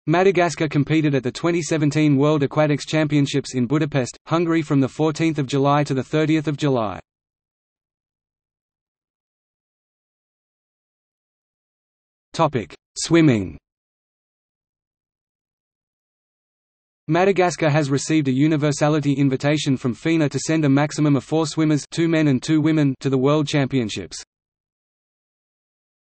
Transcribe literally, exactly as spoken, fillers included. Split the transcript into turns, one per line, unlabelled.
Madagascar competed at the twenty seventeen World Aquatics Championships in Budapest, Hungary from the fourteenth of July to the thirtieth of July. Topic: Swimming. Madagascar has received a universality invitation from FINA to send a maximum of four swimmers, two men and two women, to the World Championships.